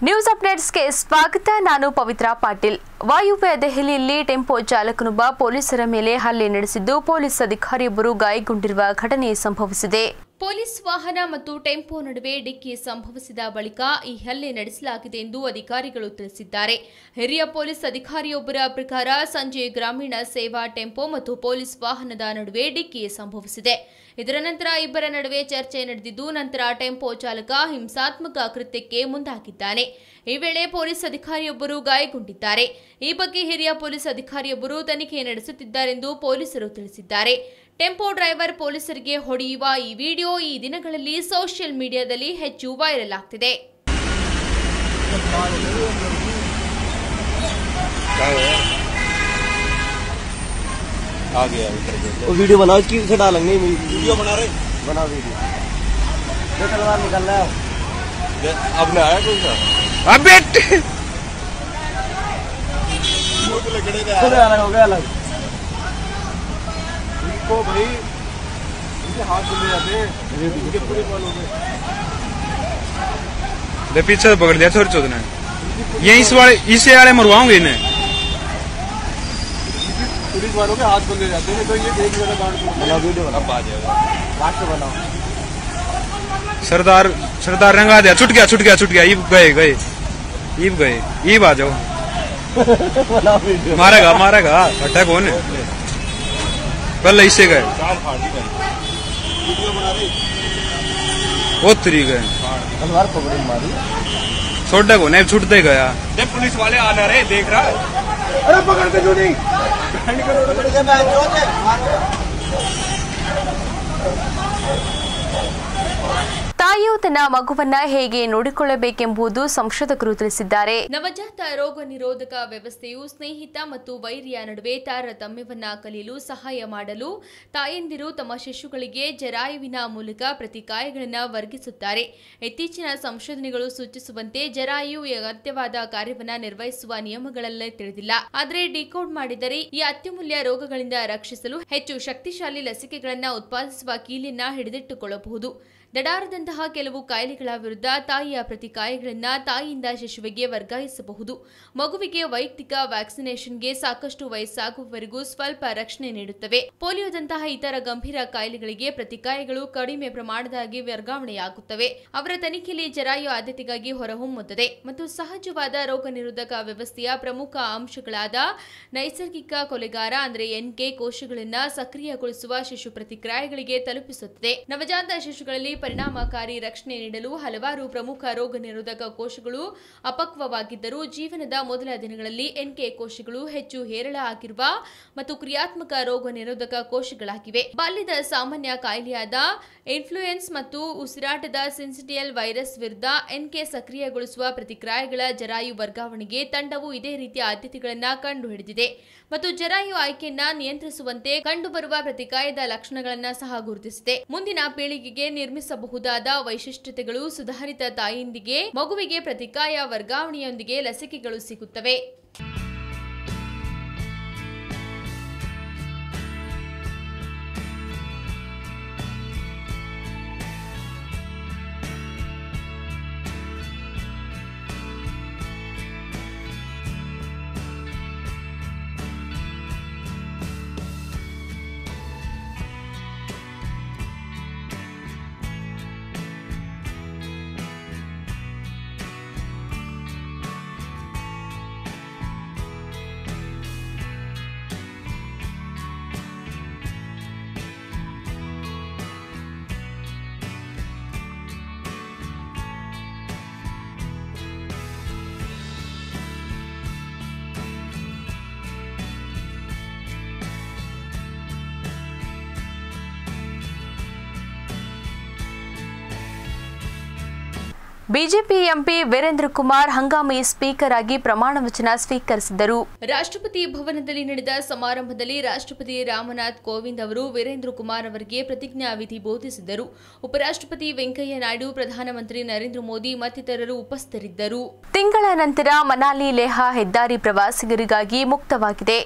News ಅಪ್ಡೇಟ್ಸ್ಗೆ ಸ್ವಾಗತ. ನಾನು ಪವಿತ್ರ ಪಾಟೀಲ್. ವಾಯುವ್ಯ ದೆಹಲಿಯಲ್ಲಿ ಟೆಂಪೋ ಚಾಲಕನೊಬ್ಬ ಪೊಲೀಸರ ಮೇಲೆ ಹಲ್ಲೆ ನಡೆಸಿದ್ದು ಪೊಲೀಸ್ ಅಧಿಕಾರಿಯೊಬ್ಬರು ಗಾಯಗೊಂಡಿರುವ ಘಟನೆ ಸಂಭವಿಸಿದೆ. ಪೊಲೀಸ್ ವಾಹನ ಮತ್ತು ಟೆಂಪೋ ನಡುವೆ ಡಿಕ್ಕಿ ಸಂಭವಿಸಿದ ಬಳಿಕ ಈ ಹಲ್ಲೆ ನಡೆಸಲಾಗಿದೆ ಎಂದು ಅಧಿಕಾರಿಗಳು ತಿಳಿಸಿದ್ದಾರೆ. ಹಿರಿಯ ಪೊಲೀಸ್ ಅಧಿಕಾರಿಯೊಬ್ಬರ ಪ್ರಕಾರ ಸಂಜೆ ಗ್ರಾಮೀಣ ಸೇವಾ ಟೆಂಪೋ ಮತ್ತು ಪೊಲೀಸ್ ವಾಹನದ ನಡುವೆ ಡಿಕ್ಕಿ ಸಂಭವಿಸಿದೆ. ಇದರ ನಂತರ ಇಬ್ಬರ ನಡುವೆ ಚರ್ಚೆ ನಡೆದಿದ್ದು ನಂತರ ಟೆಂಪೋ ಚಾಲಕ ಹಿಂಸಾತ್ಮಕ ಕೃತ್ಯಕ್ಕೆ ಮುಂದಾಗಿದ್ದಾನೆ. ಈ ವೇಳೆ ಪೊಲೀಸ್ ಅಧಿಕಾರಿಯೊಬ್ಬರು ಗಾಯಗೊಂಡಿದ್ದಾರೆ. ಈ ಬಗ್ಗೆ ಹಿರಿಯ ಪೊಲೀಸ್ ಅಧಿಕಾರಿಯೊಬ್ಬರು ತನಿಖೆ ನಡೆಸುತ್ತಿದ್ದಾರೆಂದು ಪೊಲೀಸರು ತಿಳಿಸಿದ್ದಾರೆ. ಟೆಂಪೋ ಡ್ರೈವರ್ ಪೊಲೀಸರಿಗೆ ಹೊಡೆಯುವ ಈ ವಿಡಿಯೋ ಈ ದಿನಗಳಲ್ಲಿ ಸೋಷಿಯಲ್ ಮೀಡಿಯಾದಲ್ಲಿ ಹೆಚ್ಚು ವೈರಲ್ ಆಗ್ತಿದೆ. वीडियो बनाओ, इसकी से डालेंगे। वीडियो बना रहे, बना वीडियो। तलवार निकल रहा है अब ना आया कोई सा अबे अलग हो गया अलग इनको भाई इनके हाथ खुल जाते हैं, इनके पूरे बॉल हो गए। पीछे पकड़ दिया छोड़ चौथ ने ये इसे वाले मरवाऊंगे इन्हें। पुलिस वालों के हाथ खुल जाते हैं तो ये एक जगह गार्ड बनाओ, वीडियो बनाओ, आ जाएगा लास्ट में बनाओ। सरदार रंगा दिया, छुट गया ईब गए ईब आ जाओ। मारेगा अटैक होने पहले इससे गए वो तरी गए तलवार पकड़ मारी छोटे को नहीं छूटते गया। पुलिस वाले आ रहे देख रहा है, अरे पकड़ते जो नहीं ತಾಯಿಯು ತನ್ನ ಮಗುವನ್ನ ಹೇಗೆ ನೋಡಿಕೊಳ್ಳಬೇಕೆಂಬುದು ಸಂಶೋಧಕರು ತಿಳಿಸಿದ್ದಾರೆ. ನವಜಾತ ರೋಗ ನಿರೋಧಕ ವ್ಯವಸ್ಥೆಯು ಸ್ನೇಹಿತ ಮತ್ತು ವೈರಿಯ ನಡುವೆ ತಾರತಮ್ಯವನ್ನ ಕಲಿಯಲು ಸಹಾಯ ಮಾಡಲು ತಾಯಂದಿರು ತಮ್ಮ ಶಿಶುಗಳಿಗೆ ಜರಾಯುವಿನ ಮೂಲಕ ಪ್ರತಿಕಾಯಗಳನ್ನು ವರ್ಗಿಸುತ್ತಾರೆ. ಇತ್ತೀಚಿನ ಸಂಶೋಧನೆಗಳು ಸೂಚಿಸುವಂತೆ ಜರಾಯು ಅಗತ್ಯವಾದ ಕಾರ್ಯವನ್ನು ನಿರ್ವಹಿಸುವ ನಿಯಮಗಳಲ್ಲೇ ತಿಳಿದಿಲ್ಲ. ಆದರೆ ಡಿಕೋಡ್ ಮಾಡಿದರೆ ಈ ಅತ್ಯಮೂಲ್ಯ ರೋಗಗಳಿಂದ ರಕ್ಷಿಸಲು ಹೆಚ್ಚು ಶಕ್ತಿಶಾಲಿ ಲಸಿಕೆಗಳನ್ನು ಉತ್ಪಾದಿಸುವ ಕೀಲಿಯನ್ನ ಹಿಡಿದಿಟ್ಟುಕೊಳ್ಳಬಹುದು. ದಡಾರದಂತಹ ಕೆಲವು ಕಾಯಿಲೆಗಳ ವಿರುದ್ಧ ತಾಯಿಯ ಪ್ರತಿಕಾಯಗಳನ್ನ ತಾಯಿಯಿಂದ ಶಿಶುವಿಗೆ ವರ್ಗಾಯಿಸಬಹುದು. ಮಗುವಿಗೆ ವೈಯಕ್ತಿಕ ವ್ಯಾಕ್ಸಿನೇಷನ್ಗೆ ಸಾಕಷ್ಟು ವಯಸ್ಸಾಗುವವರೆಗೂ ಸ್ವಲ್ಪ ರಕ್ಷಣೆ ನೀಡುತ್ತವೆ. ಪೋಲಿಯೋದಂತಹ ಇತರ ಗಂಭೀರ ಕಾಯಿಲೆಗಳಿಗೆ ಪ್ರತಿಕಾಯಗಳು ಕಡಿಮೆ ಪ್ರಮಾಣದಾಗಿ ವರ್ಗಾವಣೆಯಾಗುತ್ತವೆ. ಅವರ ತನಿಖೆಯಲ್ಲಿ ಜರಾಯು ಆದ್ಯತೆಗಾಗಿ ಹೊರಹೊಮ್ಮುತ್ತದೆ ಮತ್ತು ಸಹಜವಾದ ರೋಗ ನಿರೋಧಕ ವ್ಯವಸ್ಥೆಯ ಪ್ರಮುಖ ಅಂಶಗಳಾದ ನೈಸರ್ಗಿಕ ಕೊಲೆಗಾರ ಅಂದರೆ NK ಕೋಶಗಳನ್ನು ಸಕ್ರಿಯಗೊಳಿಸುವ ಶಿಶು ಪ್ರತಿಕ್ರಿಯೆಗಳಿಗೆ ತಲುಪಿಸುತ್ತದೆ. ನವಜಾತ ಶಿಶುಗಳಲ್ಲಿ ಪರಿಣಾಮಕಾರಿ ರಕ್ಷಣೆ ನೀಡಲು ಹಲವಾರು ಪ್ರಮುಖ ರೋಗ ನಿರೋಧಕ ಕೋಶಗಳು ಅಪಕ್ವವಾಗಿದ್ದರೂ ಜೀವನದ ಮೊದಲ ದಿನಗಳಲ್ಲಿ NK ಕೋಶಗಳು ಹೆಚ್ಚು ಹೇರಳ ಆಗಿರುವ ಮತ್ತು ಕ್ರಿಯಾತ್ಮಕ ರೋಗ ನಿರೋಧಕ ಕೋಶಗಳಾಗಿವೆ. ಬಾಲ್ಯದ ಸಾಮಾನ್ಯ ಕಾಯಿಲೆಯಾದ ಇನ್ಫ್ಲೂಯೆನ್ಸ್ ಮತ್ತು ಉಸಿರಾಟದ ಸಿನ್ಸಿಟಿಯಲ್ ವೈರಸ್ ವಿರುದ್ಧ NK ಸಕ್ರಿಯಗೊಳಿಸುವ ಪ್ರತಿಕ್ರಿಯೆಗಳ ಜರಾಯು ವರ್ಗಾವಣೆಗೆ ತಂಡವು ಇದೇ ರೀತಿಯ ಆದ್ಯತೆಗಳನ್ನು ಕಂಡುಹಿಡಿದಿದೆ ಮತ್ತು ಜರಾಯು ಆಯ್ಕೆಯನ್ನ ನಿಯಂತ್ರಿಸುವಂತೆ ಕಂಡುಬರುವ ಪ್ರತಿಕಾಯದ ಲಕ್ಷಣಗಳನ್ನು ಸಹ ಗುರುತಿಸಿದೆ. ಮುಂದಿನ ಪೀಳಿಗೆಗೆ ನಿರ್ಮಿಸಬಹುದಾದ ವೈಶಿಷ್ಟ್ಯತೆಗಳು ಸುಧಾರಿತ ತಾಯಿಯೊಂದಿಗೆ ಮಗುವಿಗೆ ಪ್ರತಿಕಾಯ ವರ್ಗಾವಣೆಯೊಂದಿಗೆ ಲಸಿಕೆಗಳು ಸಿಗುತ್ತವೆ. ಬಿಜೆಪಿ ಎಂಪಿ ವೀರೇಂದ್ರ ಕುಮಾರ್ ಹಂಗಾಮಿ ಸ್ಪೀಕರ್ ಆಗಿ ಪ್ರಮಾಣ ವಚನ ಸ್ವೀಕರಿಸಿದರು. ರಾಷ್ಟ್ರಪತಿ ಭವನದಲ್ಲಿ ನಡೆದ ಸಮಾರಂಭದಲ್ಲಿ ರಾಷ್ಟ್ರಪತಿ ರಾಮನಾಥ್ ಕೋವಿಂದ್ ಅವರು ವೀರೇಂದ್ರ ಕುಮಾರ್ ಅವರಿಗೆ ಪ್ರತಿಜ್ಞಾ ವಿಧಿ ಬೋಧಿಸಿದರು. ಉಪರಾಷ್ಟ್ರಪತಿ ವೆಂಕಯ್ಯ ನಾಯ್ಡು, ಪ್ರಧಾನಮಂತ್ರಿ ನರೇಂದ್ರ ಮೋದಿ ಮತ್ತಿತರರು ಉಪಸ್ಥಿತರಿದ್ದರು. ತಿಂಗಳ ನಂತರ ಮನಾಲಿ ಲೇಹ್ ಹೆದ್ದಾರಿ ಪ್ರವಾಸಿಗರಿಗಾಗಿ ಮುಕ್ತವಾಗಿದೆ.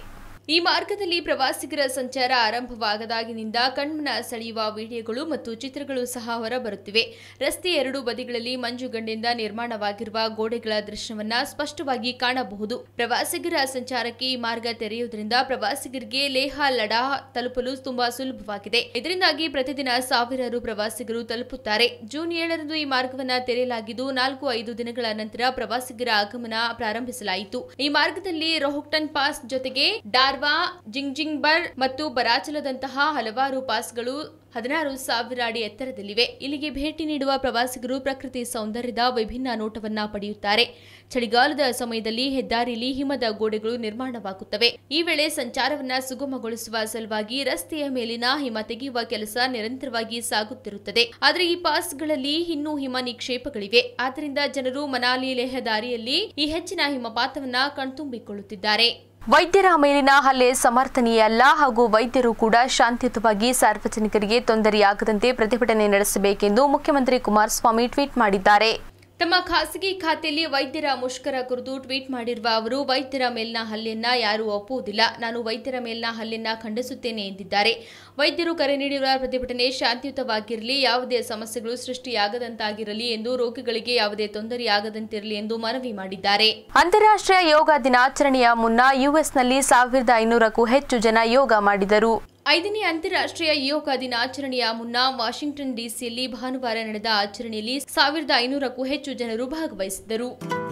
ಈ ಮಾರ್ಗದಲ್ಲಿ ಪ್ರವಾಸಿಗರ ಸಂಚಾರ ಆರಂಭವಾಗದಾಗಿನಿಂದ ಕಣ್ಮನ ಸೆಳೆಯುವ ವಿಡಿಯೋಗಳು ಮತ್ತು ಚಿತ್ರಗಳು ಸಹ ಹೊರಬರುತ್ತಿವೆ. ರಸ್ತೆಯ ಎರಡೂ ಬದಿಗಳಲ್ಲಿ ಮಂಜುಗಡ್ಡೆಯಿಂದ ನಿರ್ಮಾಣವಾಗಿರುವ ಗೋಡೆಗಳ ದೃಶ್ಯವನ್ನ ಸ್ಪಷ್ಟವಾಗಿ ಕಾಣಬಹುದು. ಪ್ರವಾಸಿಗರ ಸಂಚಾರಕ್ಕೆ ಈ ಮಾರ್ಗ ತೆರೆಯುವುದರಿಂದ ಪ್ರವಾಸಿಗರಿಗೆ ಲೇಹ ಲಡಾಖ್ ತಲುಪಲು ತುಂಬಾ ಸುಲಭವಾಗಿದೆ. ಇದರಿಂದಾಗಿ ಪ್ರತಿದಿನ ಸಾವಿರಾರು ಪ್ರವಾಸಿಗರು ತಲುಪುತ್ತಾರೆ. ಜೂನ್ 7ರಂದು ಈ ಮಾರ್ಗವನ್ನು ತೆರೆಯಲಾಗಿದ್ದು 4-5 ದಿನಗಳ ನಂತರ ಪ್ರವಾಸಿಗರ ಆಗಮನ ಪ್ರಾರಂಭಿಸಲಾಯಿತು. ಈ ಮಾರ್ಗದಲ್ಲಿ ರೋಹ್ಟನ್ ಪಾಸ್ ಜೊತೆಗೆ ಡಾರ್ವಾ, ಜಿಂಗ್ಜಿಂಗ್ಬರ್ ಮತ್ತು ಬರಾಚಲದಂತಹ ಹಲವಾರು ಪಾಸ್ಗಳು 16,000 ಅಡಿ ಎತ್ತರದಲ್ಲಿವೆ. ಇಲ್ಲಿಗೆ ಭೇಟಿ ನೀಡುವ ಪ್ರವಾಸಿಗರು ಪ್ರಕೃತಿ ಸೌಂದರ್ಯದ ವಿಭಿನ್ನ ನೋಟವನ್ನ ಪಡೆಯುತ್ತಾರೆ. ಚಳಿಗಾಲದ ಸಮಯದಲ್ಲಿ ಹೆದ್ದಾರಿಯಲ್ಲಿ ಹಿಮದ ಗೋಡೆಗಳು ನಿರ್ಮಾಣವಾಗುತ್ತವೆ. ಈ ವೇಳೆ ಸಂಚಾರವನ್ನ ಸುಗಮಗೊಳಿಸುವ ಸಲುವಾಗಿ ರಸ್ತೆಯ ಮೇಲಿನ ಹಿಮ ತೆಗೆಯುವ ಕೆಲಸ ನಿರಂತರವಾಗಿ ಸಾಗುತ್ತಿರುತ್ತದೆ. ಆದರೆ ಈ ಪಾಸ್ಗಳಲ್ಲಿ ಇನ್ನೂ ಹಿಮ ನಿಕ್ಷೇಪಗಳಿವೆ. ಆದ್ದರಿಂದ ಜನರು ಮನಾಲಿ ಲೇಹ ದಾರಿಯಲ್ಲಿ ಈ ಹೆಚ್ಚಿನ ಹಿಮಪಾತವನ್ನ ಕಣ್ತುಂಬಿಕೊಳ್ಳುತ್ತಿದ್ದಾರೆ. ವೈದ್ಯರ ಮೇಲಿನ ಹಲ್ಲೆ ಸಮರ್ಥನೀಯಲ್ಲ ಹಾಗೂ ವೈದ್ಯರು ಕೂಡ ಶಾಂತಿಯುತವಾಗಿ ಸಾರ್ವಜನಿಕರಿಗೆ ತೊಂದರೆಯಾಗದಂತೆ ಪ್ರತಿಭಟನೆ ನಡೆಸಬೇಕೆಂದು ಮುಖ್ಯಮಂತ್ರಿ ಕುಮಾರಸ್ವಾಮಿ ಟ್ವೀಟ್ ಮಾಡಿದ್ದಾರೆ. ತಮ್ಮ ಖಾಸಗಿ ಖಾತೆಯಲ್ಲಿ ವೈದ್ಯರ ಮುಷ್ಕರ ಕುರಿತು ಟ್ವೀಟ್ ಮಾಡಿರುವ ಅವರು, ವೈದ್ಯರ ಮೇಲಿನ ಹಲ್ಲೆಯನ್ನ ಯಾರೂ ಒಪ್ಪುವುದಿಲ್ಲ. ನಾನು ವೈದ್ಯರ ಮೇಲಿನ ಹಲ್ಲೆಯನ್ನ ಖಂಡಿಸುತ್ತೇನೆ ಎಂದಿದ್ದಾರೆ. ವೈದ್ಯರು ಕರೆ ನೀಡಿರುವ ಪ್ರತಿಭಟನೆ ಶಾಂತಿಯುತವಾಗಿರಲಿ, ಯಾವುದೇ ಸಮಸ್ಯೆಗಳು ಸೃಷ್ಟಿಯಾಗದಂತಾಗಿರಲಿ ಎಂದು, ರೋಗಿಗಳಿಗೆ ಯಾವುದೇ ತೊಂದರೆಯಾಗದಂತಿರಲಿ ಎಂದು ಮನವಿ ಮಾಡಿದ್ದಾರೆ. ಅಂತಾರಾಷ್ಟ್ರೀಯ ಯೋಗ ದಿನಾಚರಣೆಯ ಮುನ್ನ ಯುಎಸ್ನಲ್ಲಿ 1500ಕ್ಕೂ ಹೆಚ್ಚು ಜನ ಯೋಗ ಮಾಡಿದರು. 5ನೇ ಅಂತಾರಾಷ್ಟ್ರೀಯ ಯೋಗ ದಿನಾಚರಣೆಯ ಮುನ್ನ ವಾಷಿಂಗ್ಟನ್ ಡಿಸಿಯಲ್ಲಿ ಭಾನುವಾರ ನಡೆದ ಆಚರಣೆಯಲ್ಲಿ 1500ಕ್ಕೂ ಹೆಚ್ಚು ಜನರು ಭಾಗವಹಿಸಿದ್ದರು.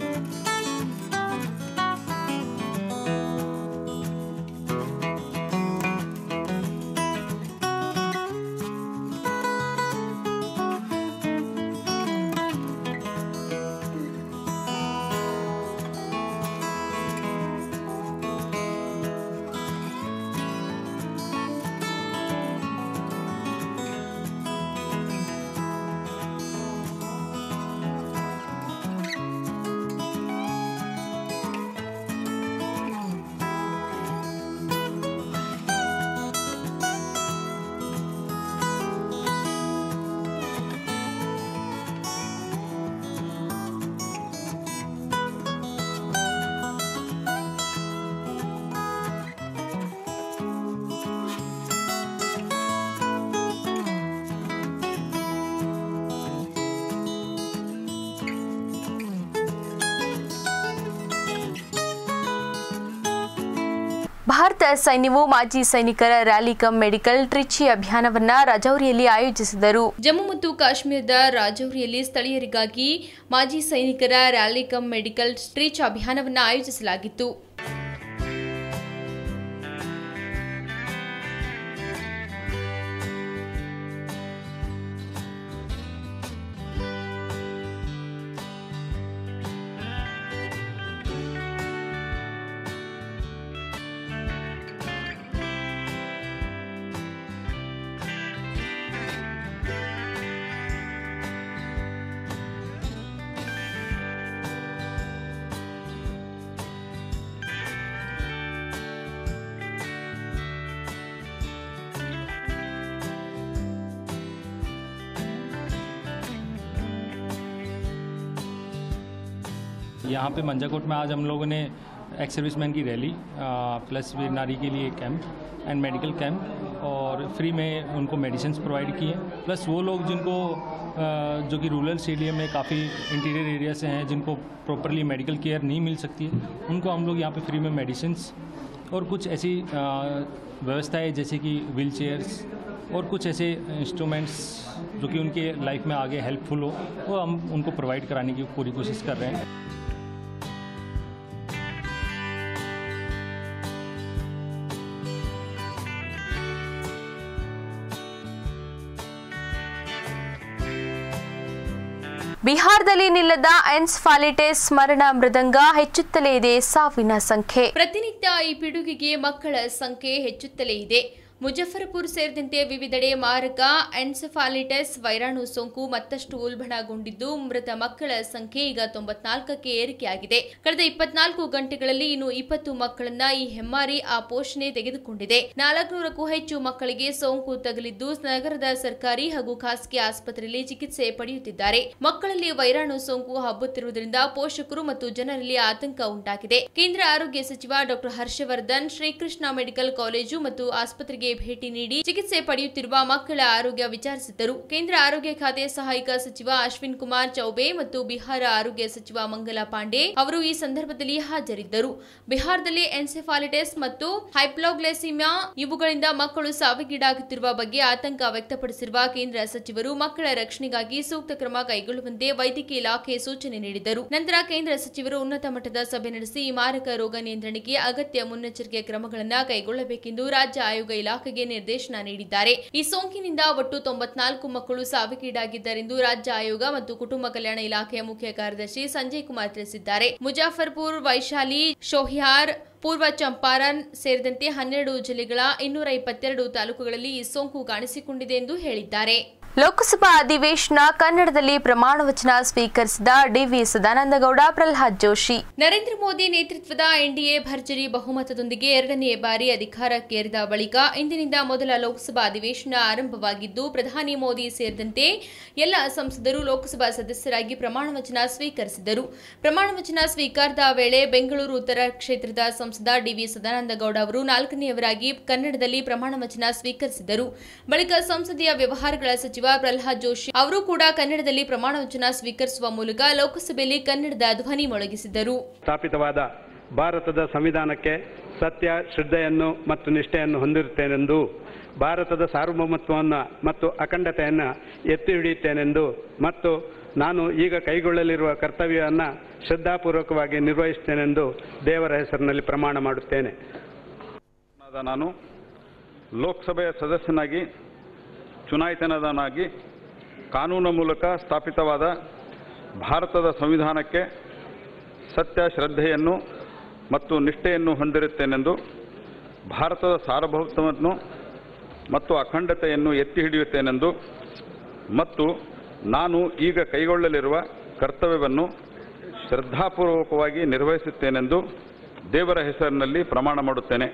ಭಾರತ ಸೈನ್ಯವು ಮಾಜಿ ಸೈನಿಕರ ರ್ಯಾಲಿ ಕಮ್ ಮೆಡಿಕಲ್ ಟ್ರಿಚಿ ಅಭಿಯಾನವನ್ನು ರಾಜೌರಿಯಲ್ಲಿ ಆಯೋಜಿಸಿದರು. ಜಮ್ಮು ಮತ್ತು ಕಾಶ್ಮೀರದ ರಾಜೌರಿಯಲ್ಲಿ ಸ್ಥಳೀಯರಿಗಾಗಿ ಮಾಜಿ ಸೈನಿಕರ ರ್ಯಾಲಿ ಕಮ್ ಮೆಡಿಕಲ್ ಟ್ರಿಚ್ ಅಭಿಯಾನವನ್ನು ಆಯೋಜಿಸಲಾಗಿತ್ತು. यहाँ पे मंजाकोट में आज हम लोगों ने एक्स सर्विसमैन की रैली प्लस वीर नारी के लिए कैंप एंड मेडिकल कैंप और फ्री में उनको मेडिसिन्स प्रोवाइड किए। प्लस वो लोग जिनको जो कि रूरल स्टेडियम में काफ़ी इंटीरियर एरिया से हैं जिनको प्रॉपरली मेडिकल केयर नहीं मिल सकती है, उनको हम लोग यहाँ पे फ्री में मेडिसिन्स और कुछ ऐसी व्यवस्थाएं जैसे कि व्हील चेयर्स और कुछ ऐसे इंस्ट्रूमेंट्स जो कि उनके लाइफ में आगे हेल्पफुल हो वो हम उनको प्रोवाइड कराने की पूरी कोशिश कर रहे हैं। ಬಿಹಾರದಲ್ಲಿ ನಿಲ್ಲದ ಎನ್ಸೆಫಾಲಿಟಿಸ್ ಮರಣ ಮೃದಂಗ ಹೆಚ್ಚುತ್ತಲೇ ಇದೆ ಸಾವಿನ ಸಂಖ್ಯೆ. ಪ್ರತಿನಿತ್ಯ ಈ ಪಿಡುಗಿಗೆ ಮಕ್ಕಳ ಸಂಖ್ಯೆ ಹೆಚ್ಚುತ್ತಲೇ ಇದೆ. ಮುಜಫರ್ಪುರ್ ಸೇರಿದಂತೆ ವಿವಿಧೆಡೆ ಮಾರಕ ಎನ್ಸೆಫಾಲಿಟಿಸ್ ವೈರಾಣು ಸೋಂಕು ಮತ್ತಷ್ಟು ಉಲ್ಬಣಗೊಂಡಿದ್ದು ಮೃತ ಮಕ್ಕಳ ಸಂಖ್ಯೆ ಈಗ 94ಕ್ಕೆ ಏರಿಕೆಯಾಗಿದೆ. ಕಳೆದ 24 ಗಂಟೆಗಳಲ್ಲಿ ಇನ್ನು 20 ಮಕ್ಕಳನ್ನ ಈ ಹೆಮ್ಮಾರಿ ಆ ಪೋಷಣೆ ತೆಗೆದುಕೊಂಡಿದೆ. 400ಕ್ಕೂ ಹೆಚ್ಚು ಮಕ್ಕಳಿಗೆ ಸೋಂಕು ತಗುಲಿದ್ದು ನಗರದ ಸರ್ಕಾರಿ ಹಾಗೂ ಖಾಸಗಿ ಆಸ್ಪತ್ರೆಯಲ್ಲಿ ಚಿಕಿತ್ಸೆ ಪಡೆಯುತ್ತಿದ್ದಾರೆ. ಮಕ್ಕಳಲ್ಲಿ ವೈರಾಣು ಸೋಂಕು ಹಬ್ಬುತ್ತಿರುವುದರಿಂದ ಪೋಷಕರು ಮತ್ತು ಜನರಲ್ಲಿ ಆತಂಕ ಉಂಟಾಗಿದೆ. ಕೇಂದ್ರ ಆರೋಗ್ಯ ಸಚಿವ ಡಾ ಹರ್ಷವರ್ಧನ್ ಶ್ರೀಕೃಷ್ಣ ಮೆಡಿಕಲ್ ಕಾಲೇಜು ಮತ್ತು ಆಸ್ಪತ್ರೆಗೆ ಭೇಟಿ ನೀಡಿ ಚಿಕಿತ್ಸೆ ಪಡೆಯುತ್ತಿರುವ ಮಕ್ಕಳ ಆರೋಗ್ಯ ವಿಚಾರಿಸಿದ್ದರು. ಕೇಂದ್ರ ಆರೋಗ್ಯ ಖಾತೆ ಸಹಾಯಕ ಸಚಿವ ಅಶ್ವಿನ್ ಕುಮಾರ್ ಚೌಬೆ ಮತ್ತು ಬಿಹಾರ ಆರೋಗ್ಯ ಸಚಿವ ಮಂಗಲ ಪಾಂಡೆ ಅವರು ಈ ಸಂದರ್ಭದಲ್ಲಿ ಹಾಜರಿದ್ದರು. ಬಿಹಾರದಲ್ಲಿ ಎನ್ಸೆಫಾಲಿಟಿಸ್ ಮತ್ತು ಹೈಪೋಗ್ಲೈಸಿಮಿಯಾ ಇವುಗಳಿಂದ ಮಕ್ಕಳು ಸಾವಿಗೀಡಾಗುತ್ತಿರುವ ಬಗ್ಗೆ ಆತಂಕ ವ್ಯಕ್ತಪಡಿಸಿರುವ ಕೇಂದ್ರ ಸಚಿವರು ಮಕ್ಕಳ ರಕ್ಷಣೆಗಾಗಿ ಸೂಕ್ತ ಕ್ರಮ ಕೈಗೊಳ್ಳುವಂತೆ ವೈದ್ಯಕೀಯ ಇಲಾಖೆ ಸೂಚನೆ ನೀಡಿದರು. ನಂತರ ಕೇಂದ್ರ ಸಚಿವರು ಉನ್ನತ ಮಟ್ಟದ ಸಭೆ ನಡೆಸಿ ಈ ಮಾರಕ ರೋಗ ನಿಯಂತ್ರಣಕ್ಕೆ ಅಗತ್ಯ ಮುನ್ನೆಚ್ಚರಿಕೆ ಕ್ರಮಗಳನ್ನು ಕೈಗೊಳ್ಳಬೇಕೆಂದು ರಾಜ್ಯ ಆಯೋಗ ಇಲಾಖೆಗೆ ನಿರ್ದೇಶನ ನೀಡಿದ್ದಾರೆ. ಈ ಸೋಂಕಿನಿಂದ ಒಟ್ಟು 94 ಮಕ್ಕಳು ಸಾವಿಗೀಡಾಗಿದ್ದಾರೆಂದು ರಾಜ್ಯ ಆಯೋಗ ಮತ್ತು ಕುಟುಂಬ ಕಲ್ಯಾಣ ಇಲಾಖೆಯ ಮುಖ್ಯ ಕಾರ್ಯದರ್ಶಿ ಸಂಜಯ್ ಕುಮಾರ್ ತಿಳಿಸಿದ್ದಾರೆ. ಮುಜಾಫರ್ಪುರ್, ವೈಶಾಲಿ, ಶೋಹಿಯಾರ್, ಪೂರ್ವ ಚಂಪಾರಣ್ ಸೇರಿದಂತೆ 12 ಜಿಲ್ಲೆಗಳ 222 ತಾಲೂಕುಗಳಲ್ಲಿ ಈ ಸೋಂಕು ಕಾಣಿಸಿಕೊಂಡಿದೆ ಎಂದು ಹೇಳಿದ್ದಾರೆ. ಲೋಕಸಭಾ ಅಧಿವೇಶನ ಕನ್ನಡದಲ್ಲಿ ಪ್ರಮಾಣ ವಚನ ಸ್ವೀಕರಿಸಿದ ಡಿವಿ ಸದಾನಂದಗೌಡ, ಪ್ರಹ್ಲಾದ್ ಜೋಶಿ. ನರೇಂದ್ರ ಮೋದಿ ನೇತೃತ್ವದ ಎನ್ಡಿಎ ಭರ್ಜರಿ ಬಹುಮತದೊಂದಿಗೆ 2ನೇ ಬಾರಿ ಅಧಿಕಾರಕ್ಕೇರಿದ ಬಳಿಕ ಇಂದಿನಿಂದ ಮೊದಲ ಲೋಕಸಭಾ ಅಧಿವೇಶನ ಆರಂಭವಾಗಿದ್ದು ಪ್ರಧಾನಿ ಮೋದಿ ಸೇರಿದಂತೆ ಎಲ್ಲ ಸಂಸದರು ಲೋಕಸಭಾ ಸದಸ್ಯರಾಗಿ ಪ್ರಮಾಣ ವಚನ ಸ್ವೀಕರಿಸಿದರು. ಪ್ರಮಾಣ ವಚನ ಸ್ವೀಕಾರದ ವೇಳೆ ಬೆಂಗಳೂರು ಉತ್ತರ ಕ್ಷೇತ್ರದ ಸಂಸದ ಡಿವಿ ಸದಾನಂದಗೌಡ ಅವರು 4ನೇಯವರಾಗಿ ಕನ್ನಡದಲ್ಲಿ ಪ್ರಮಾಣ ವಚನ ಸ್ವೀಕರಿಸಿದರು. ಬಳಿಕ ಸಂಸದೀಯ ವ್ಯವಹಾರಗಳ ಸಚಿವ ಪ್ರಹ್ಲಾದ್ ಜೋಶಿ ಅವರು ಕೂಡ ಕನ್ನಡದಲ್ಲಿ ಪ್ರಮಾಣ ವಚನ ಸ್ವೀಕರಿಸುವ ಮೂಲಕ ಲೋಕಸಭೆಯಲ್ಲಿ ಕನ್ನಡದ ಧ್ವನಿ ಮೊಳಗಿಸಿದರು. ಸ್ಥಾಪಿತವಾದ ಭಾರತದ ಸಂವಿಧಾನಕ್ಕೆ ಸತ್ಯ, ಶ್ರದ್ಧೆಯನ್ನು ಮತ್ತು ನಿಷ್ಠೆಯನ್ನು ಹೊಂದಿರುತ್ತೇನೆಂದು, ಭಾರತದ ಸಾರ್ವಭೌಮತ್ವವನ್ನು ಮತ್ತು ಅಖಂಡತೆಯನ್ನು ಎತ್ತಿ ಹಿಡಿಯುತ್ತೇನೆಂದು ಮತ್ತು ನಾನು ಈಗ ಕೈಗೊಳ್ಳಲಿರುವ ಕರ್ತವ್ಯವನ್ನು ಶ್ರದ್ಧಾಪೂರ್ವಕವಾಗಿ ನಿರ್ವಹಿಸುತ್ತೇನೆಂದು ದೇವರ ಹೆಸರಿನಲ್ಲಿ ಪ್ರಮಾಣ ಮಾಡುತ್ತೇನೆ. ನಾನು ಲೋಕಸಭೆಯ ಸದಸ್ಯನಾಗಿ ಚುನಾಯಿತನಾಗಿ ಕಾನೂನು ಮೂಲಕ ಸ್ಥಾಪಿತವಾದ ಭಾರತದ ಸಂವಿಧಾನಕ್ಕೆ ಸತ್ಯ, ಶ್ರದ್ಧೆಯನ್ನು ಮತ್ತು ನಿಷ್ಠೆಯನ್ನು ಹೊಂದಿರುತ್ತೇನೆಂದು, ಭಾರತದ ಸಾರ್ವಭೌಮತ್ವವನ್ನು ಮತ್ತು ಅಖಂಡತೆಯನ್ನು ಎತ್ತಿ ಹಿಡಿಯುತ್ತೇನೆಂದು ಮತ್ತು ನಾನು ಈಗ ಕೈಗೊಳ್ಳಲಿರುವ ಕರ್ತವ್ಯವನ್ನು ಶ್ರದ್ಧಾಪೂರ್ವಕವಾಗಿ ನಿರ್ವಹಿಸುತ್ತೇನೆಂದು ದೇವರ ಹೆಸರಿನಲ್ಲಿ ಪ್ರಮಾಣ ಮಾಡುತ್ತೇನೆ.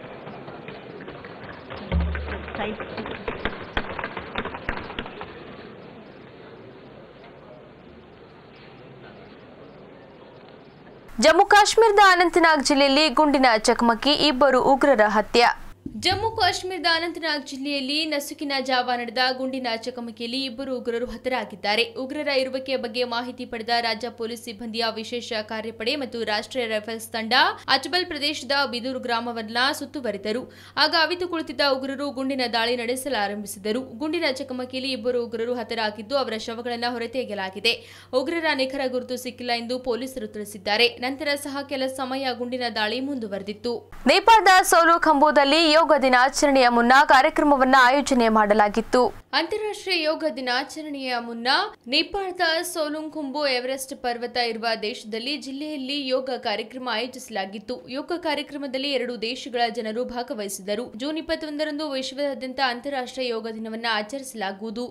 ಜಮ್ಮು ಕಾಶ್ಮೀರದ ಅನಂತನಾಗ್ ಜಿಲ್ಲೆಯಲ್ಲಿ ಗುಂಡಿನ ಚಕಮಕಿ, 2 ಉಗ್ರರ ಹತ್ಯೆ. ಜಮ್ಮು ಕಾಶ್ಮೀರದ ಅನಂತನಾಗ್ ಜಿಲ್ಲೆಯಲ್ಲಿ ನಸುಕಿನ ಜಾವ ನಡೆದ ಗುಂಡಿನ ಚಕಮಕಿಯಲ್ಲಿ 2 ಉಗ್ರರು ಹತರಾಗಿದ್ದಾರೆ. ಉಗ್ರರ ಇರುವಿಕೆಯ ಬಗ್ಗೆ ಮಾಹಿತಿ ಪಡೆದ ರಾಜ್ಯ ಪೊಲೀಸ್ ಸಿಬ್ಬಂದಿಯ ವಿಶೇಷ ಕಾರ್ಯಪಡೆ ಮತ್ತು ರಾಷ್ಟ್ರೀಯ ರೈಫಲ್ಸ್ ತಂಡ ಅಚಬಲ್ ಪ್ರದೇಶದ ಬಿದೂರು ಗ್ರಾಮವನ್ನ ಸುತ್ತುವರಿದರು. ಆಗ ಅವಿತು ಕುಳಿತಿದ್ದ ಉಗ್ರರು ಗುಂಡಿನ ದಾಳಿ ನಡೆಸಲಾರಂಭಿಸಿದರು. ಗುಂಡಿನ ಚಕಮಕಿಯಲ್ಲಿ 2 ಉಗ್ರರು ಹತರಾಗಿದ್ದು ಅವರ ಶವಗಳನ್ನು ಹೊರತೆಗೆಯಲಾಗಿದೆ. ಉಗ್ರರ ನಿಖರ ಗುರುತು ಸಿಕ್ಕಿಲ್ಲ ಎಂದು ಪೊಲೀಸರು ತಿಳಿಸಿದ್ದಾರೆ. ನಂತರ ಸಹ ಕೆಲ ಸಮಯ ಗುಂಡಿನ ದಾಳಿ ಮುಂದುವರೆದಿತ್ತು. ನೇಪಾಳದ ಸೋಲುಖಂಬೋದಲ್ಲಿ ಯೋಗ ದಿನಾಚರಣೆಯ ಮುನ್ನ ಕಾರ್ಯಕ್ರಮವನ್ನು ಆಯೋಜನೆ ಮಾಡಲಾಗಿತ್ತು. ಅಂತಾರಾಷ್ಟ್ರೀಯ ಯೋಗ ದಿನಾಚರಣೆಯ ಮುನ್ನ ನೇಪಾಳದ ಸೋಲುಖಂಬೋ ಎವರೆಸ್ಟ್ ಪರ್ವತ ಇರುವ ದೇಶದಲ್ಲಿ ಜಿಲ್ಲೆಯಲ್ಲಿ ಯೋಗ ಕಾರ್ಯಕ್ರಮ ಆಯೋಜಿಸಲಾಗಿತ್ತು. ಯೋಗ ಕಾರ್ಯಕ್ರಮದಲ್ಲಿ 2 ದೇಶಗಳ ಜನರು ಭಾಗವಹಿಸಿದರು. ಜೂನ್ 21ರಂದು ವಿಶ್ವದಾದ್ಯಂತ ಅಂತಾರಾಷ್ಟ್ರೀಯ ಯೋಗ ದಿನವನ್ನು ಆಚರಿಸಲಾಗುವುದು.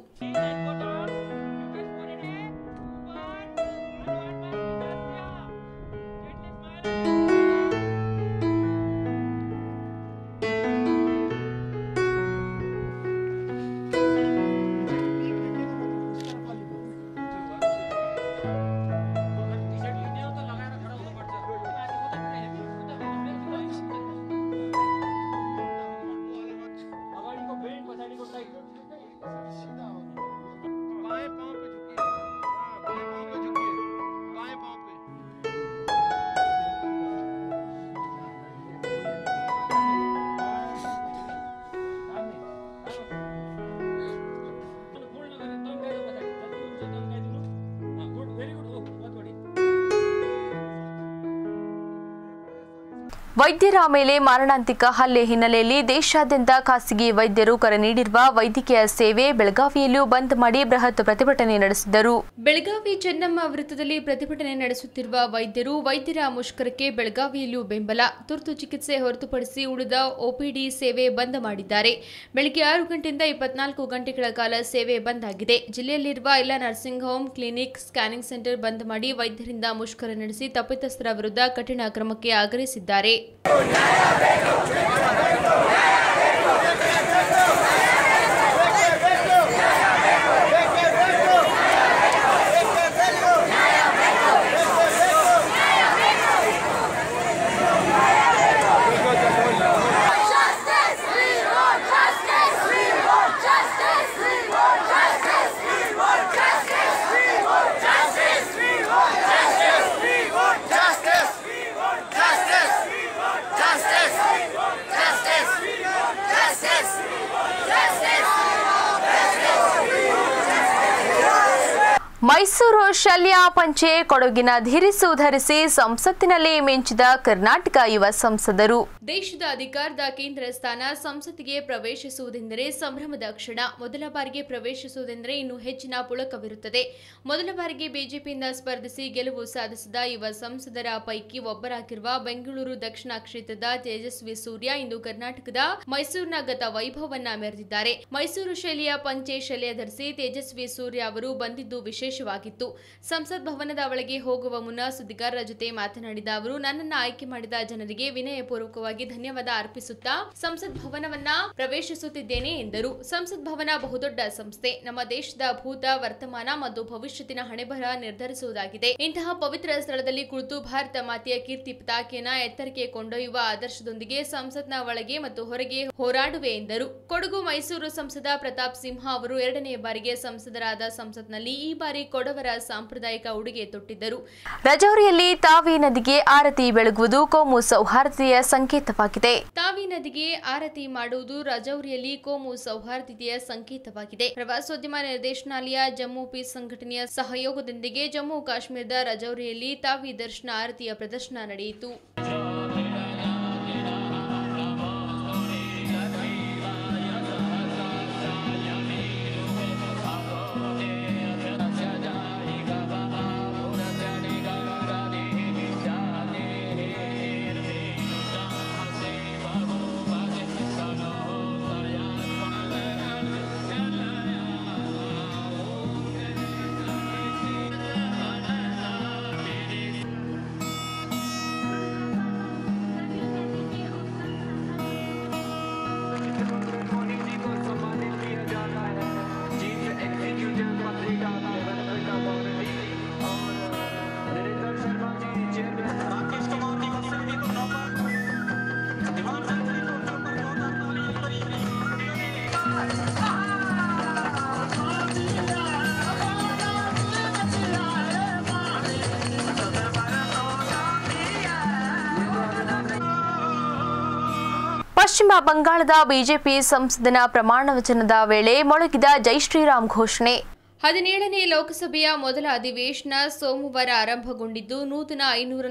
ವೈದ್ಯರ ಮೇಲೆ ಮಾರಣಾಂತಿಕ ಹಲ್ಲೆ ಹಿನ್ನೆಲೆಯಲ್ಲಿ ದೇಶಾದ್ಯಂತ ಖಾಸಗಿ ವೈದ್ಯರು ಕರೆ ನೀಡಿರುವ ವೈದ್ಯಕೀಯ ಸೇವೆ ಬೆಳಗಾವಿಯಲ್ಲೂ ಬಂದ್ ಮಾಡಿ ಬೃಹತ್ ಪ್ರತಿಭಟನೆ ನಡೆಸಿದರು. ಬೆಳಗಾವಿ ಚೆನ್ನಮ್ಮ ವೃತ್ತದಲ್ಲಿ ಪ್ರತಿಭಟನೆ ನಡೆಸುತ್ತಿರುವ ವೈದ್ಯರ ಮುಷ್ಕರಕ್ಕೆ ಬೆಳಗಾವಿಯಲ್ಲೂ ಬೆಂಬಲ. ತುರ್ತು ಚಿಕಿತ್ಸೆ ಹೊರತುಪಡಿಸಿ ಉಳಿದ ಒಪಿಡಿ ಸೇವೆ ಬಂದ್ ಮಾಡಿದ್ದಾರೆ. ಬೆಳಗ್ಗೆ 6 ಗಂಟೆಯಿಂದ 24 ಗಂಟೆಗಳ ಕಾಲ ಸೇವೆ ಬಂದ್ ಆಗಿದೆ. ಜಿಲ್ಲೆಯಲ್ಲಿರುವ ಎಲ್ಲ nursing home, clinic, scanning centre bandh ಮಾಡಿ ವೈದ್ಯರಿಂದ ಮುಷ್ಕರ ನಡೆಸಿ ತಪ್ಪಿತಸ್ಥರ ವಿರುದ್ಧ ಕಠಿಣ ಕ್ರಮಕ್ಕೆ ಆಗ್ರಹಿಸಿದ್ದಾರೆ. ಮೈಸೂರು ಶಲ್ಯ ಪಂಚೆ ಕೊಡಗಿನ ಧಿರಿಸು ಧರಿಸಿ ಸಂಸತ್ತಿನಲ್ಲಿ ಮಿಂಚಿದ ಕರ್ನಾಟಕ ಯುವ ಸಂಸದರು. ದೇಶದ ಅಧಿಕಾರದ ಕೇಂದ್ರ ಸ್ಥಾನ ಸಂಸತ್ತಿಗೆ ಪ್ರವೇಶಿಸುವುದೆಂದರೆ ಸಂಭ್ರಮದ ಕ್ಷಣ. ಮೊದಲ ಬಾರಿಗೆ ಪ್ರವೇಶಿಸುವುದೆಂದರೆ ಇನ್ನು ಹೆಚ್ಚಿನ ಪುಳಕವಿರುತ್ತದೆ. ಮೊದಲ ಬಾರಿಗೆ ಬಿಜೆಪಿಯಿಂದ ಸ್ಪರ್ಧಿಸಿ ಗೆಲುವು ಸಾಧಿಸಿದ ಯುವ ಸಂಸದರ ಪೈಕಿ ಒಬ್ಬರಾಗಿರುವ ಬೆಂಗಳೂರು ದಕ್ಷಿಣ ಕ್ಷೇತ್ರದ ತೇಜಸ್ವಿ ಸೂರ್ಯ ಇಂದು ಕರ್ನಾಟಕದ ಮೈಸೂರಿನ ಗತ ವೈಭವವನ್ನ ಮೆರೆದಿದ್ದಾರೆ. ಮೈಸೂರು ಶೈಲಿಯ ಪಂಚೆ ಶಲ್ಯ ಧರಿಸಿ ತೇಜಸ್ವಿ ಸೂರ್ಯ ಅವರು ಬಂದಿದ್ದು ವಿಶೇಷವಾಗಿತ್ತು. ಸಂಸತ್ ಭವನದ ಒಳಗೆ ಹೋಗುವ ಮುನ್ನ ಸುದ್ದಿಗಾರರ ಜೊತೆ ಮಾತನಾಡಿದ ಅವರು, ನನ್ನನ್ನು ಆಯ್ಕೆ ಮಾಡಿದ ಜನರಿಗೆ ವಿನಯಪೂರ್ವಕವಾಗಿ ಧನ್ಯವಾದ ಅರ್ಪಿಸುತ್ತಾ ಸಂಸತ್ ಭವನವನ್ನ ಪ್ರವೇಶಿಸುತ್ತಿದ್ದೇನೆ ಎಂದರು. ಸಂಸತ್ ಭವನ ಬಹುದೊಡ್ಡ ಸಂಸ್ಥೆ. ನಮ್ಮ ದೇಶದ ಭೂತ, ವರ್ತಮಾನ ಮತ್ತು ಭವಿಷ್ಯತ್ತಿನ ಹಣೆಬರಹ ನಿರ್ಧರಿಸುವುದಾಗಿದೆ. ಇಂತಹ ಪವಿತ್ರ ಸ್ಥಳದಲ್ಲಿ ಕುಳಿತು ಭಾರತ ಮಾತೆಯ ಕೀರ್ತಿ ಪತಾಕೆಯನ್ನ ಎತ್ತರಕ್ಕೆ ಕೊಂಡೊಯ್ಯುವ ಆದರ್ಶದೊಂದಿಗೆ ಸಂಸತ್ನ ಒಳಗೆ ಮತ್ತು ಹೊರಗೆ ಹೋರಾಡುವೆ ಎಂದರು. ಕೊಡಗು ಮೈಸೂರು ಸಂಸದ ಪ್ರತಾಪ್ ಸಿಂಹ ಅವರು 2ನೇ ಬಾರಿಗೆ ಸಂಸದರಾದ ಸಂಸತ್ನಲ್ಲಿ ಈ ಬಾರಿ ಕೊಡವರ ಸಾಂಪ್ರದಾಯಿಕ ಉಡುಗೆ ತೊಟ್ಟಿದ್ದರು. ರಜೌರಿಯಲ್ಲಿ ತಾವಿ ನದಿಗೆ ಆರತಿ ಬೆಳಗುವುದು ಕೋಮು ಸೌಹಾರ್ದತೆಯ ಸಂಕೇತವಾಗಿದೆ. ತಾವಿ ನದಿಗೆ ಆರತಿ ಮಾಡುವುದು ರಜೌರಿಯಲ್ಲಿ ಕೋಮು ಸೌಹಾರ್ದತೆಯ ಸಂಕೇತವಾಗಿದೆ. ಪ್ರವಾಸೋದ್ಯಮ ನಿರ್ದೇಶನಾಲಯ, ಜಮ್ಮು ಪೀಸ್ ಸಂಘಟನೆಯ ಸಹಯೋಗದೊಂದಿಗೆ ಜಮ್ಮು ಕಾಶ್ಮೀರದ ರಜೌರಿಯಲ್ಲಿ ತಾವಿ ದರ್ಶನ ಆರತಿಯ ಪ್ರದರ್ಶನ ನಡೆಯಿತು. ಪಶ್ಚಿಮ ಬಂಗಾಳದ ಬಿಜೆಪಿ ಸಂಸದನ ಪ್ರಮಾಣ ವಚನದ ವೇಳೆ ಮೊಳಗಿದ ಜೈ ಶ್ರೀರಾಮ್ ಘೋಷಣೆ. 17ನೇ ಲೋಕಸಭೆಯ ಮೊದಲ ಅಧಿವೇಶನ ಸೋಮವಾರ ಆರಂಭಗೊಂಡಿದ್ದು ನೂತನ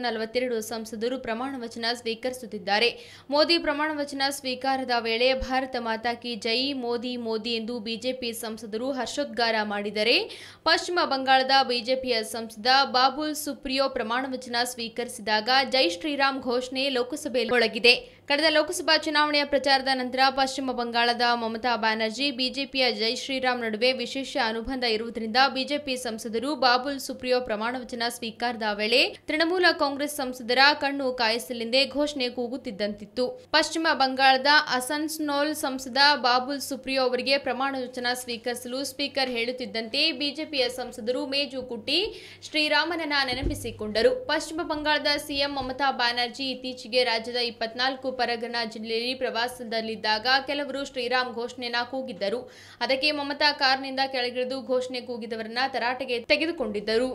542 ಸಂಸದರು ಪ್ರಮಾಣ ವಚನ ಸ್ವೀಕರಿಸುತ್ತಿದ್ದಾರೆ. ಮೋದಿ ಪ್ರಮಾಣ ವಚನ ಸ್ವೀಕಾರದ ವೇಳೆ ಭಾರತ ಮಾತಾ ಕಿ ಜೈ, ಮೋದಿ ಮೋದಿ ಎಂದು ಬಿಜೆಪಿ ಸಂಸದರು ಹರ್ಷೋದ್ಗಾರ ಮಾಡಿದರೆ, ಪಶ್ಚಿಮ ಬಂಗಾಳದ ಬಿಜೆಪಿಯ ಸಂಸದ ಬಾಬುಲ್ ಸುಪ್ರಿಯೋ ಪ್ರಮಾಣ ವಚನ ಸ್ವೀಕರಿಸಿದಾಗ ಜೈ ಶ್ರೀರಾಮ್ ಘೋಷಣೆ ಲೋಕಸಭೆಯಲ್ಲಿ ಮೊಳಗಿದೆ. ಕಳೆದ ಲೋಕಸಭಾ ಚುನಾವಣೆಯ ಪ್ರಚಾರದ ನಂತರ ಪಶ್ಚಿಮ ಬಂಗಾಳದ ಮಮತಾ ಬ್ಯಾನರ್ಜಿ, ಬಿಜೆಪಿಯ ಜೈ ಶ್ರೀರಾಮ್ ನಡುವೆ ವಿಶೇಷ ಅನುಬಂಧ ಇರುವುದರಿಂದ ಬಿಜೆಪಿ ಸಂಸದರು ಬಾಬುಲ್ ಸುಪ್ರಿಯೋ ಪ್ರಮಾಣ ವಚನ ಸ್ವೀಕಾರದ ವೇಳೆ ತೃಣಮೂಲ ಕಾಂಗ್ರೆಸ್ ಸಂಸದರ ಕಣ್ಣು ಕಾಯಿಸಲೆಂದೇ ಘೋಷಣೆ ಕೂಗುತ್ತಿದ್ದಂತಿತ್ತು. ಪಶ್ಚಿಮ ಬಂಗಾಳದ ಅಸನ್ಸೋಲ್ ಸಂಸದ ಬಾಬುಲ್ ಸುಪ್ರಿಯೋ ಅವರಿಗೆ ಪ್ರಮಾಣ ವಚನ ಸ್ವೀಕರಿಸಲು ಸ್ಪೀಕರ್ ಹೇಳುತ್ತಿದ್ದಂತೆ ಬಿಜೆಪಿಯ ಸಂಸದರು ಮೇಜು ಕುಟ್ಟಿ ಶ್ರೀರಾಮನನ್ನ ನೆನಪಿಸಿಕೊಂಡರು. ಪಶ್ಚಿಮ ಬಂಗಾಳದ ಸಿಎಂ ಮಮತಾ ಬ್ಯಾನರ್ಜಿ ಇತ್ತೀಚೆಗೆ ರಾಜ್ಯದ 24 ಪರಗನಾ ಜಿಲ್ಲೆಯಲ್ಲಿ ಪ್ರವಾಸದಲ್ಲಿದ್ದಾಗ ಕೆಲವರು ಶ್ರೀರಾಮ್ ಘೋಷಣೆಯನ್ನ ಕೂಗಿದ್ದರು. ಅದಕ್ಕೆ ಮಮತಾ ಕಾರ್ನಿಂದ ಕೆಳಗಿಳಿದು ಘೋಷಣೆ ಕೂಗಿದವರನ್ನ ತರಾಟೆಗೆ ತೆಗೆದುಕೊಂಡಿದ್ದರು.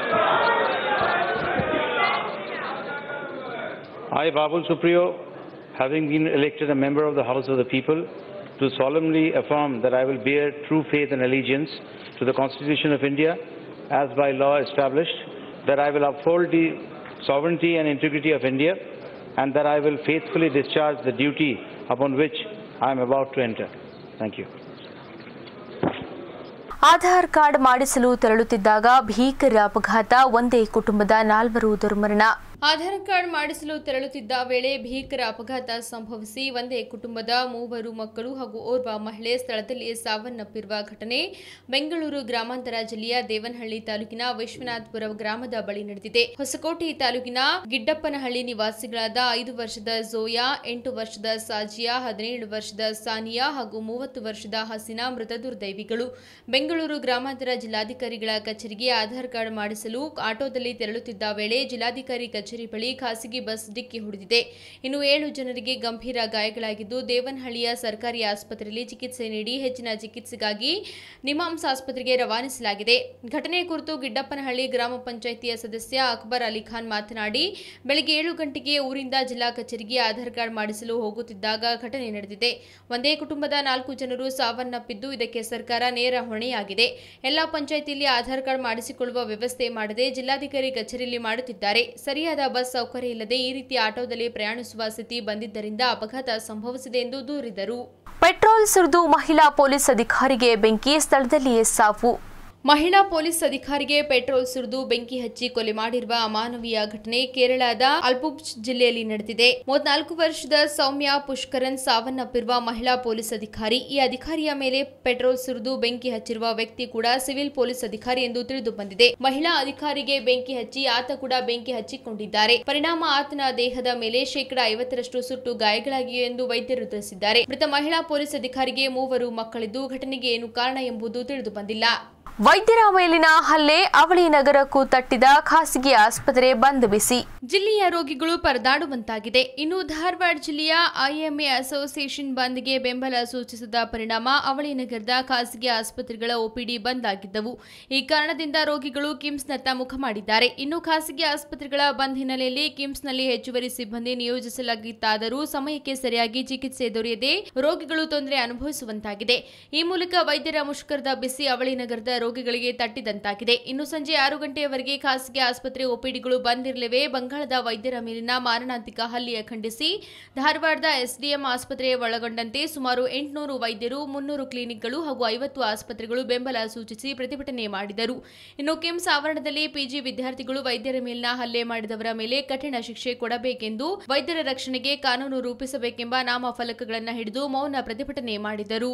I, Babul Supriyo, having been elected a member of the House of the People, do solemnly affirm that I will bear true faith and allegiance to the Constitution of India as by law established, that I will uphold the sovereignty and integrity of India, and that I will faithfully discharge the duty upon which I am about to enter. Thank you. Aadhaar card ಮಾಡಿಸಲು ತೆರಳುತ್ತಿದ್ದಾಗ ಭೀಕರ ಅಪಘಾತ, ಒಂದೇ ಕುಟುಂಬದ 4 ದುರ್ಮರಣ. Aadhaar card ಮಾಡಿಸಲು ತೆರಳುತ್ತಿದ್ದ ವೇಳೆ ಭೀಕರ ಅಪಘಾತ ಸಂಭವಿಸಿ ಒಂದೇ ಕುಟುಂಬದ 3 ಮಕ್ಕಳು ಹಾಗೂ ಓರ್ವ ಮಹಿಳೆ ಸ್ಥಳದಲ್ಲಿ ಸಾವನ್ನಪ್ಪಿರುವ ಘಟನೆ ಬೆಂಗಳೂರು ಗ್ರಾಮಾಂತರ ಜಿಲ್ಲೆಯ ದೇವನಹಳ್ಳಿ ತಾಲೂಕಿನ ವಿಶ್ವನಾಥಪುರ ಗ್ರಾಮದ ಬಳಿ ನಡೆದಿದೆ. ಹೊಸಕೋಟೆ ತಾಲೂಕಿನ ಗಿಡ್ಡಪ್ಪನಹಳ್ಳಿ ನಿವಾಸಿಗಳಾದ 5 ವರ್ಷದ ಝೋಯಾ, 8 ವರ್ಷದ ಸಾಜಿಯಾ, 17 ವರ್ಷದ ಸಾನಿಯಾ ಹಾಗೂ 30 ವರ್ಷದ ಹಸೀನಾ ಮೃತ ದುರ್ದೈವಿಗಳು. ಬೆಂಗಳೂರು ಗ್ರಾಮಾಂತರ ಜಿಲ್ಲಾಧಿಕಾರಿಗಳ ಕಚೇರಿಗೆ ಆಧಾರ್ ಕಾರ್ಡ್ ಮಾಡಿಸಲು ಆಟೋದಲ್ಲಿ ತೆರಳುತ್ತಿದ್ದ ವೇಳೆ ಜಿಲ್ಲಾಧಿಕಾರಿ ಕಚೇರಿ ಬಳಿ ಖಾಸಗಿ ಬಸ್ ಡಿಕ್ಕಿ ಹೊಡೆದಿದೆ. ಇನ್ನು 7 ಜನರಿಗೆ ಗಂಭೀರ ಗಾಯಗಳಾಗಿದ್ದು ದೇವನಹಳ್ಳಿಯ ಸರ್ಕಾರಿ ಆಸ್ಪತ್ರೆಯಲ್ಲಿ ಚಿಕಿತ್ಸೆ ನೀಡಿ ಹೆಚ್ಚಿನ ಚಿಕಿತ್ಸೆಗಾಗಿ ನಿಮ್ಹಾನ್ಸ್ ಆಸ್ಪತ್ರೆಗೆ ರವಾನಿಸಲಾಗಿದೆ. ಘಟನೆ ಕುರಿತು ಗಿಡ್ಡಪ್ಪನಹಳ್ಳಿ ಗ್ರಾಮ ಪಂಚಾಯಿತಿಯ ಸದಸ್ಯ ಅಕ್ಬರ್ ಅಲಿ ಖಾನ್ ಮಾತನಾಡಿ, ಬೆಳಗ್ಗೆ 7 ಗಂಟೆಗೆ ಊರಿಂದ ಜಿಲ್ಲಾ ಕಚೇರಿಗೆ ಆಧಾರ್ ಕಾರ್ಡ್ ಮಾಡಿಸಲು ಹೋಗುತ್ತಿದ್ದಾಗ ಘಟನೆ ನಡೆದಿದೆ. ಒಂದೇ ಕುಟುಂಬದ 4 ಜನರು ಸಾವನ್ನಪ್ಪಿದ್ದು ಇದಕ್ಕೆ ಸರ್ಕಾರ ನೇರ ಹೊಣೆಯಾಗಿದೆ. ಎಲ್ಲಾ ಪಂಚಾಯಿತಿಯಲ್ಲಿ ಆಧಾರ್ ಕಾರ್ಡ್ ಮಾಡಿಸಿಕೊಳ್ಳುವ ವ್ಯವಸ್ಥೆ ಮಾಡದೆ ಜಿಲ್ಲಾಧಿಕಾರಿ ಕಚೇರಿಯಲ್ಲಿ ಮಾಡುತ್ತಿದ್ದಾರೆ. ಸರಿಯಾದ ಬಸ್ ಸೌಕರ್ಯ ಇಲ್ಲದೆ ಈ ರೀತಿ ಆಟೋದಲ್ಲಿ ಪ್ರಯಾಣಿಸುವ ಸ್ಥಿತಿ ಬಂದಿದ್ದರಿಂದ ಅಪಘಾತ ಸಂಭವಿಸಿದೆ ಎಂದು ದೂರಿದರು. ಪೆಟ್ರೋಲ್ ಸುರಿದು ಮಹಿಳಾ ಪೊಲೀಸ್ ಅಧಿಕಾರಿಗೆ ಬೆಂಕಿ, ಸ್ಥಳದಲ್ಲಿಯೇ ಸಾವು. ಮಹಿಳಾ ಪೊಲೀಸ್ ಅಧಿಕಾರಿಗೆ ಪೆಟ್ರೋಲ್ ಸುರಿದು ಬೆಂಕಿ ಹಚ್ಚಿ ಕೊಲೆ ಮಾಡಿರುವ ಅಮಾನವೀಯ ಘಟನೆ ಕೇರಳದ ಅಲ್ಪುಝ್ ಜಿಲ್ಲೆಯಲ್ಲಿ ನಡೆದಿದೆ. 34 ವರ್ಷದ ಸೌಮ್ಯ ಪುಷ್ಕರನ್ ಸಾವನ್ನಪ್ಪಿರುವ ಮಹಿಳಾ ಪೊಲೀಸ್ ಅಧಿಕಾರಿ. ಈ ಅಧಿಕಾರಿಯ ಮೇಲೆ ಪೆಟ್ರೋಲ್ ಸುರಿದು ಬೆಂಕಿ ಹಚ್ಚಿರುವ ವ್ಯಕ್ತಿ ಕೂಡ ಸಿವಿಲ್ ಪೊಲೀಸ್ ಅಧಿಕಾರಿ ಎಂದು ತಿಳಿದು ಬಂದಿದೆ. ಮಹಿಳಾ ಅಧಿಕಾರಿಗೆ ಬೆಂಕಿ ಹಚ್ಚಿ ಆತ ಕೂಡ ಬೆಂಕಿ ಹಚ್ಚಿಕೊಂಡಿದ್ದಾರೆ. ಪರಿಣಾಮ ಆತನ ದೇಹದ ಮೇಲೆ 50% ಸುಟ್ಟು ಗಾಯಗಳಾಗಿವೆ ಎಂದು ವೈದ್ಯರು ತಿಳಿಸಿದ್ದಾರೆ. ಮೃತ ಮಹಿಳಾ ಪೊಲೀಸ್ ಅಧಿಕಾರಿಗೆ 3 ಮಕ್ಕಳಿದ್ದು ಘಟನೆಗೆ ಏನು ಕಾರಣ ಎಂಬುದು ತಿಳಿದು ಬಂದಿಲ್ಲ. ವೈದ್ಯರ ಮೇಲಿನ ಹಲ್ಲೆ, ಅವಳಿ ನಗರಕ್ಕೂ ತಟ್ಟಿದ ಖಾಸಗಿ ಆಸ್ಪತ್ರೆ ಬಂದ್ ಬಿಸಿ. ಜಿಲ್ಲೆಯ ರೋಗಿಗಳು ಪರದಾಡುವಂತಾಗಿದೆ. ಇನ್ನು ಧಾರವಾಡ ಜಿಲ್ಲೆಯ ಐಎಂಎ ಅಸೋಸಿಯೇಷನ್ ಬಂದ್ಗೆ ಬೆಂಬಲ ಸೂಚಿಸಿದ ಪರಿಣಾಮ ಅವಳಿ ನಗರದ ಖಾಸಗಿ ಆಸ್ಪತ್ರೆಗಳ ಒಪಿಡಿ ಬಂದ್ ಆಗಿದ್ದವು. ಈ ಕಾರಣದಿಂದ ರೋಗಿಗಳು ಕಿಮ್ಸ್ನತ್ತ ಮುಖ ಮಾಡಿದ್ದಾರೆ. ಇನ್ನು ಖಾಸಗಿ ಆಸ್ಪತ್ರೆಗಳ ಬಂದ್ ಹಿನ್ನೆಲೆಯಲ್ಲಿ ಕಿಮ್ಸ್ನಲ್ಲಿ ಹೆಚ್ಚುವರಿ ಸಿಬ್ಬಂದಿ ನಿಯೋಜಿಸಲಾಗಿತ್ತಾದರೂ ಸಮಯಕ್ಕೆ ಸರಿಯಾಗಿ ಚಿಕಿತ್ಸೆ ದೊರೆಯದೆ ರೋಗಿಗಳು ತೊಂದರೆ ಅನುಭವಿಸುವಂತಾಗಿದೆ. ಈ ಮೂಲಕ ವೈದ್ಯರ ಮುಷ್ಕರದ ಬಿಸಿ ಅವಳಿ ನಗರದ ರೋಗಿಗಳಿಗೆ ತಟ್ಟಿದಂತಾಗಿದೆ. ಇನ್ನು ಸಂಜೆ 6 ಗಂಟೆಯವರೆಗೆ ಖಾಸಗಿ ಆಸ್ಪತ್ರೆ ಒಪಿಡಿಗಳು ಬಂದಿರಲಿವೆ. ಬಂಗಾಳದ ವೈದ್ಯರ ಮೇಲಿನ ಮಾರಣಾಂತಿಕ ಹಲ್ಲೆಯ ಖಂಡಿಸಿ ಧಾರವಾಡದ ಎಸ್ಡಿಎಂ ಆಸ್ಪತ್ರೆ ಒಳಗೊಂಡಂತೆ ಸುಮಾರು 800 ವೈದ್ಯರು, 300 ಕ್ಲಿನಿಕ್ಗಳು ಹಾಗೂ 50 ಆಸ್ಪತ್ರೆಗಳು ಬೆಂಬಲ ಸೂಚಿಸಿ ಪ್ರತಿಭಟನೆ ಮಾಡಿದರು. ಇನ್ನು ಕಿಮ್ಸ್ ಆವರಣದಲ್ಲಿ ಪಿಜಿ ವಿದ್ಯಾರ್ಥಿಗಳು ವೈದ್ಯರ ಮೇಲಿನ ಹಲ್ಲೆ ಮಾಡಿದವರ ಮೇಲೆ ಕಠಿಣ ಶಿಕ್ಷೆ ಕೊಡಬೇಕೆಂದು, ವೈದ್ಯರ ರಕ್ಷಣೆಗೆ ಕಾನೂನು ರೂಪಿಸಬೇಕೆಂಬ ನಾಮಫಲಕಗಳನ್ನು ಹಿಡಿದು ಮೌನ ಪ್ರತಿಭಟನೆ ಮಾಡಿದರು.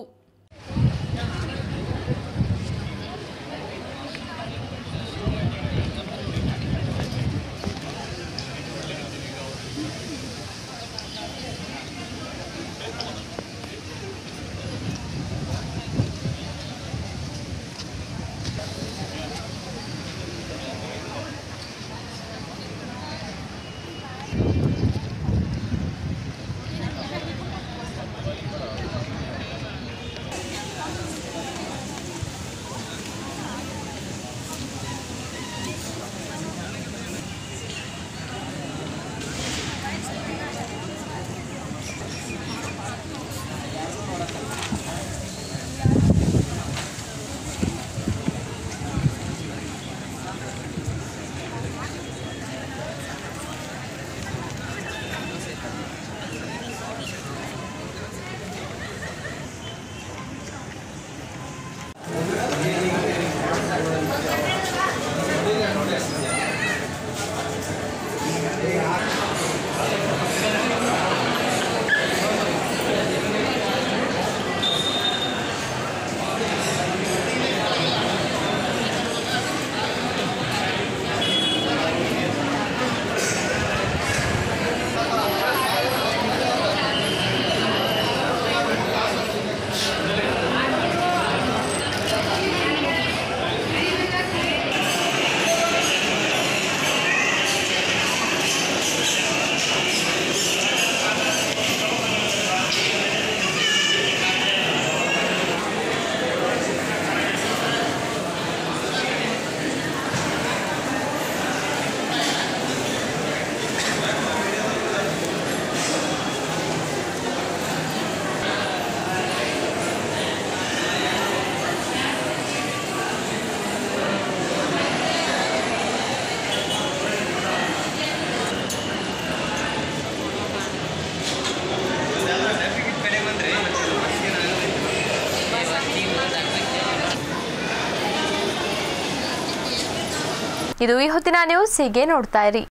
ಇದು ಈ ಹೊತ್ತಿನ ನ್ಯೂಸ್. ಹೀಗೆ ನೋಡ್ತಾ ಇರಿ.